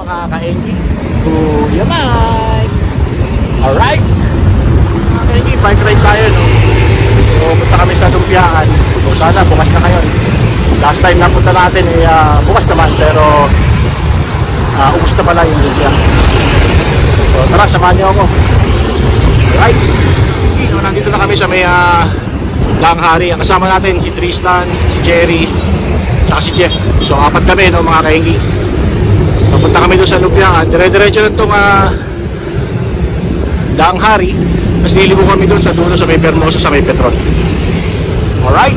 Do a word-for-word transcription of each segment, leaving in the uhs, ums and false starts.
mga ka-Engi. Kuya Mike! Alright! Mga ka-Engi, bike ride tayo, no? So, punta kami sa Lumpiaan. So, sana bukas na ngayon. Last time na punta natin, eh, uh, bukas naman. Pero, uh, ubus na pala yung Lumpia. So, tara, samahan niyo ako. Alright! So, nandito na kami sa may uh, Langhari. Ang kasama natin, si Tristan, si Jerry, tsaka si Jeff. So, apat kami, no, mga ka-Engi. Papunta kami doon sa Lumpiaan. Dire-diretso lang itong uh, Langhari. Tapos nilibo kami doon sa dulo sa may Vermosa, sa may Petron. Alright.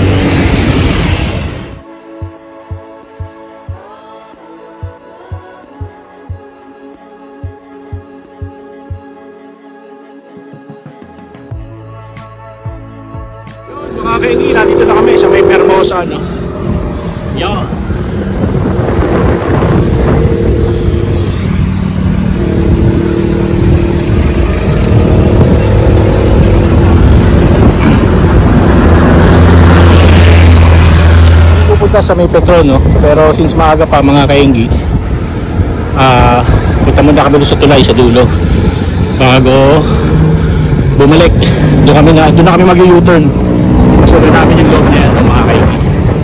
Yun, mga ka-Engi, nandito na kami sa may Vermosa, no? Yan. Sa may Petron, no? Pero since maaga pa, mga ka-Engi, ah, uh, punta muna kami doon sa tulay sa dulo bago bumalik. Doon kami na, doon na kami mag-U-turn kasi doon namin yung loob na yan, mga ka-Engi.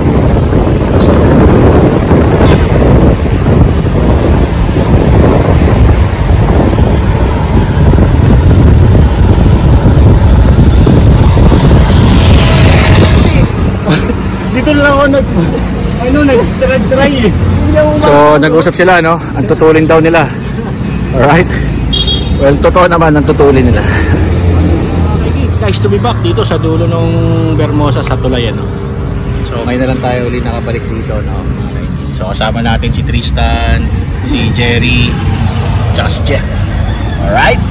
Dito lang ako nag ano nag-try eh. So nag-usap sila, no? Ang tutulin daw nila. Alright. Well, totoo naman ang tutulin nila. Okay, it's nice to be back dito sa dulo ng Vermosa sa Tulayan, no? So ngayon na lang tayo ulit nakabalik dito, no? Okay. So kasama natin si Tristan, si Jerry, tsaka si Jeff. Alright.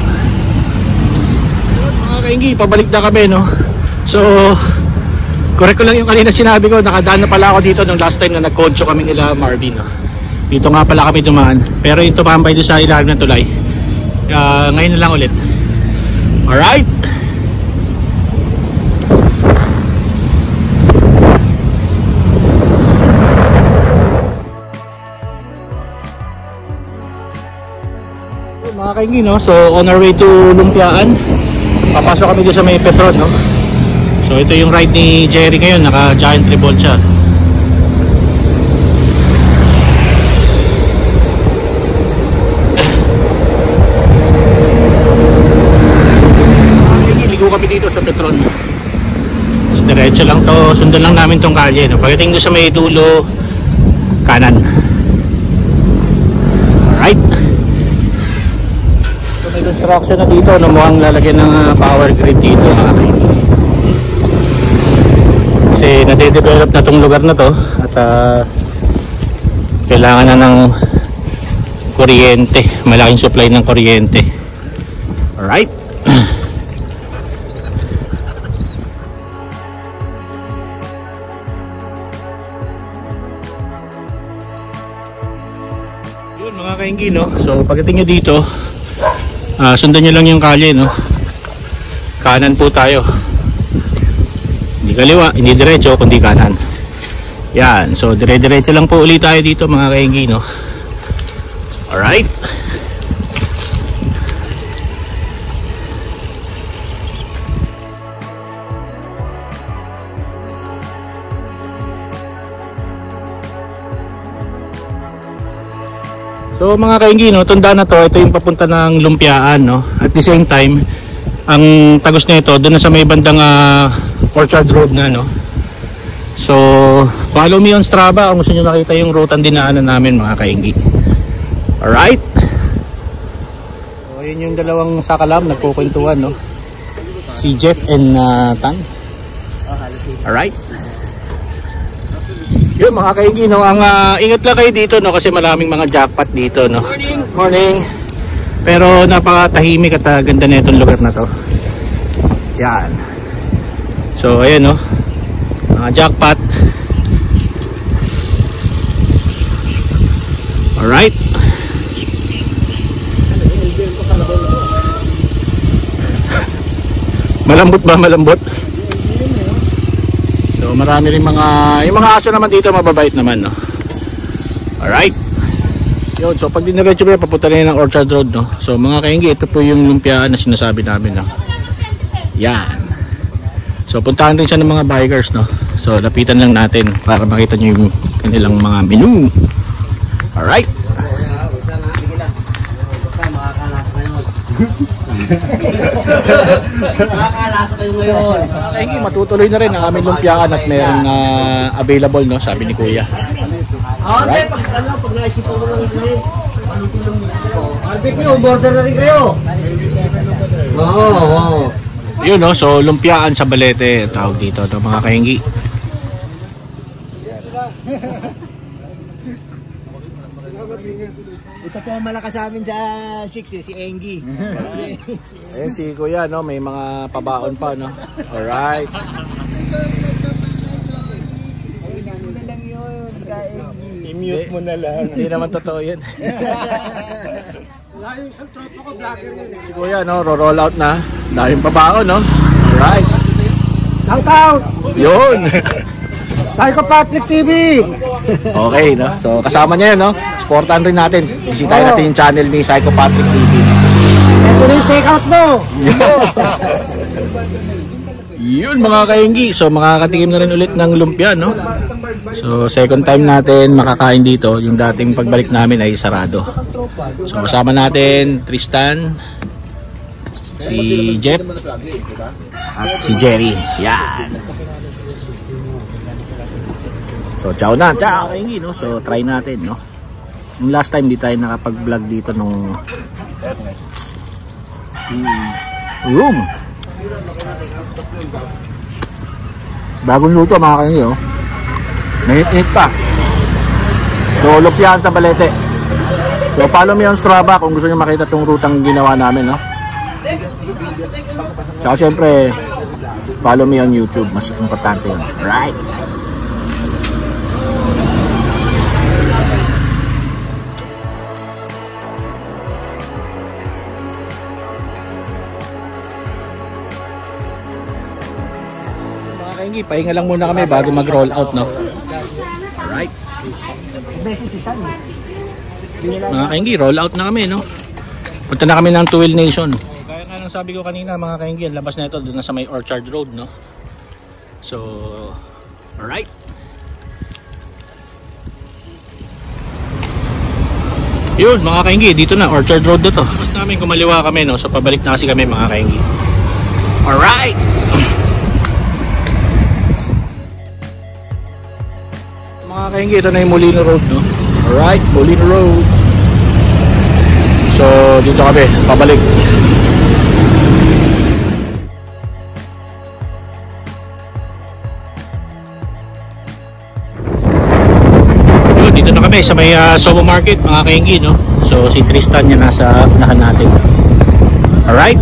Mga ka-Engi, pabalik na kami, no? So correct ko lang yung kanina sinabi ko, nakadaan na pala ako dito nung last time na nag-concho kami nila Marvin, no? Dito nga pala kami dumaan, pero yung tumambay doon sa ilalim ng tulay. Uh, ngayon na lang ulit. Alright. Mga ka-Engi, no? So on our way to Lumpiaan, papasok kami doon sa may Petron, no? So ito yung ride ni Jerry ngayon, naka giant revolt siya. Ligo kami dito sa Petron. So, diretso lang to, sundan lang namin tong kalye, no? Pagdating doon sa may dulo, kanan. Alright. So may construction na dito, no? Mukhang lalagyan ng uh, power grid dito, mga kasi nade-develop na tong lugar na to at uh, kailangan na ng kuryente, malaking supply ng kuryente. Alright. Yun, mga ka-Engi, no? So pagdating nyo dito, uh, sundan nyo lang yung kalye, no? Kanan po tayo. Hindi kaliwa, hindi diretso, kundi kanan. Yan, so dire-diretso lang po ulit tayo dito, mga ka-Engi, no? Alright. So mga ka-Engi, no, tunda na to, ito yung papunta ng Lumpiaan, no? At the same time, ang tagos na ito, doon na sa may bandang uh, Orchard Road na, no? So follow me on Strava kung gusto nyo makita yung route ang dinaanan namin, mga ka-Engi. Alright. So yun yung dalawang sakalam nagkukwentuhan, no? Si Jeff and uh, Tan. Alright. Yun, mga ka-Engi, no? Ang uh, ingat lang kayo dito, no? Kasi maraming mga jackpot dito, no? Morning. Morning. Pero napakatahimik at uh, ganda na itong lugar na to. Yan. So ayan, no, mga jackpot. Alright. Malambot ba? Malambot. So marami rin mga, yung mga aso naman dito mababait naman, no. Alright. Yun, so pag diniretso ba, papunta na yun ng Orchard Road, no? So mga kainggi, ito po yung lumpiaan na sinasabi namin, no? Yan. So puntahan rin siya ng mga bikers, no? So lapitan lang natin para makita nyo yung kanilang mga menu. Alright. Nakakalasa kayo ngayon. Kainggi, matutuloy na rin ang aming lumpiaan at merong uh, available, no? Sabi ni Kuya. Oo, okay, pag ano, pag naisipan mo lang rin, paluto lang mo. Barbecue, border na rin kayo. Oo, oo. Yun, no? So lumpiaan sa Balete, tawag dito, no? Mga kainggi. Ito po ang malakas sa amin sa six, eh, si Engie. Ayun si Kuya, no? May mga pabaon pa, no? Alright. I-mute mo na lang. Hindi naman totoo yun. Si Kuya, no? Ro-roll out na. Daming pabaon, no? Alright. Shout out! Yun. Psycho Patrick T V! Okay, no? So kasama niya yun, no? Supportan rin natin. Bisitahin natin yung channel ni Psycho Patrick T V. Ito na yung take out mo! Yun mga kainggi. So makakatikim na rin ulit ng lumpia, no? So second time natin makakain dito. Yung dating pagbalik namin ay sarado. So kasama natin Tristan, si Jeff, at si Jerry. Yan. So ciao na, ciao kainggi, no? So try natin, no? Yung last time di tayo nakapag-vlog dito nung room. Bagong luto mga kainggi, oh. Nainit pa. So lumpiaan sa Balete. So follow me on Strava kung gusto niyo makita tong rutang ginawa namin, no? Tsaka syempre follow me on YouTube, mas importante yun. Right. Kainggi, pahinga lang muna kami bago mag-roll out, no? Alright. Mga kainggi, roll out na kami, no? Punta na kami ng Two Wheel Nation. Kaya nga nang sabi ko kanina, mga kainggi, ang labas na ito doon na sa may Orchard Road, no? So, alright. Yun, mga kainggi, dito na, Orchard Road na to. Tapos namin kumaliwa kami, no? So, pabalik na kasi kami, mga kainggi. Alright! Mga kainggi, ito na yung Molino Road, no? Alright, Molino Road. So, dito kami, pabalik. So, dito na kami sa may uh, Sobo Market, mga kainggi, no? So, si Tristan yung nasa unahan natin. Alright.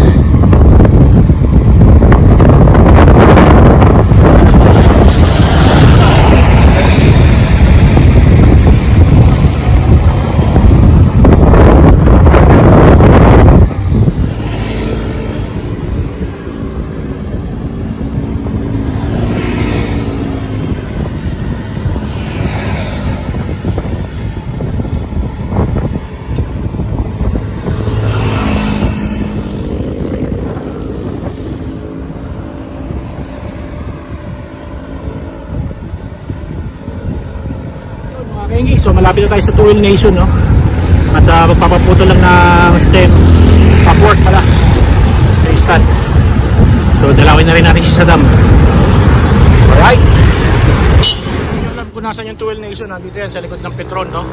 So malapit na tayo sa Two Wheel Nation, no? At uh, magpapaputo lang ng stem upward pala stay stand. So dalawin na rin natin si Saddam. Alright, alam ko nasan yung Two Wheel Nation. Nandito yan sa likod ng Petron, no?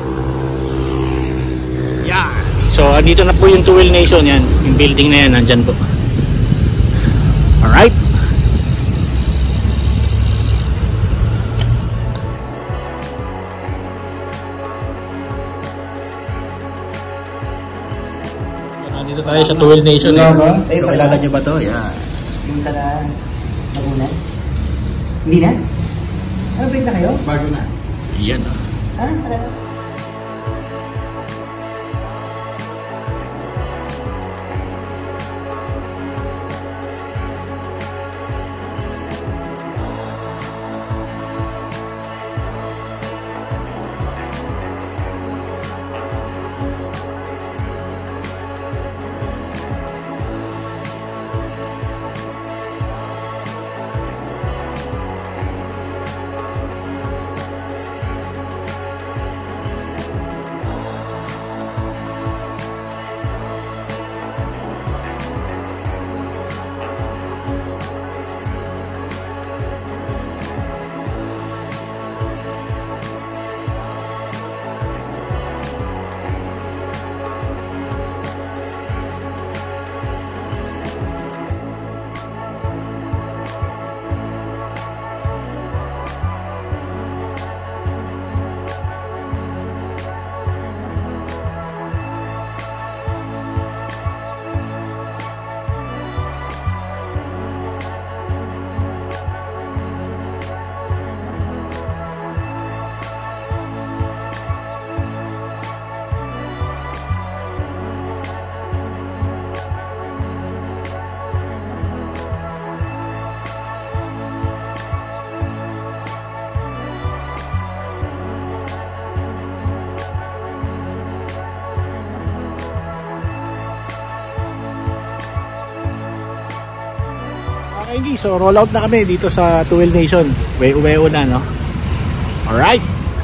Yan. So andito na po yung Two Wheel Nation. Yan, yung building na yan, nandyan po. Alright. Dito tayo sa Two Wheel Nation, eh. So, kilala nyo ba to? Yeah. Punta na Laguna? Hindi na? Ano, break na kayo? Bago na. Yan. Ha? Ano? Kaingi, so roll out na kami dito sa Tuwil Nation. Uwe-uwe na, no? Alright.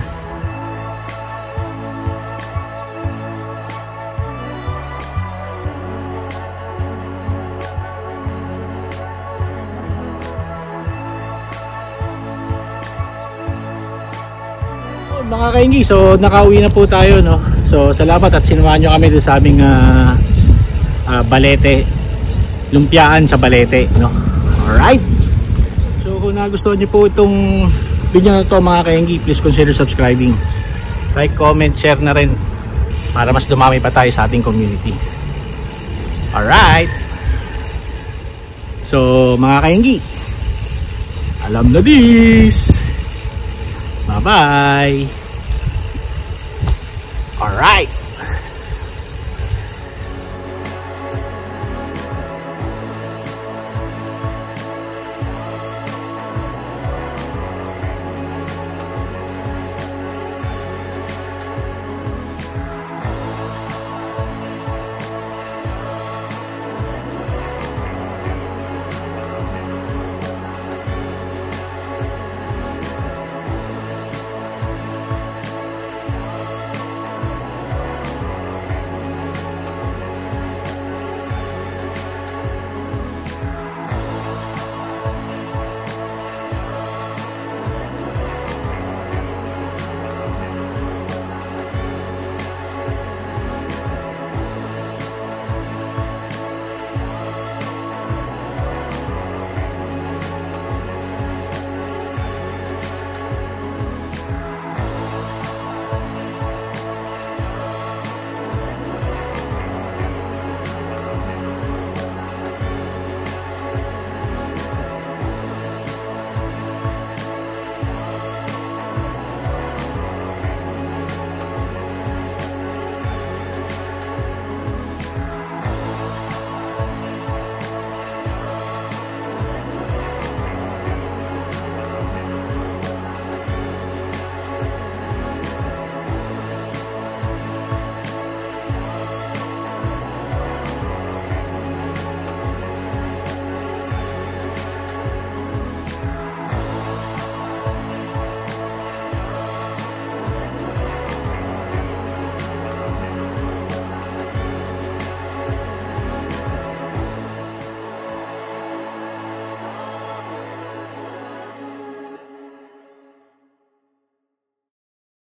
Mga kaingi, so nakauwi na po tayo, no? So salamat at sinumahan nyo kami doon sa aming uh, uh, Balete, lumpiaan sa Balete, no? Alright. So kung nagustuhan nyo po itong video na to mga kaingi, please consider subscribing, like, comment, share na rin para mas dumami pa tayo sa ating community. Alright. So mga kaingi, alam na this. Bye-bye. All right.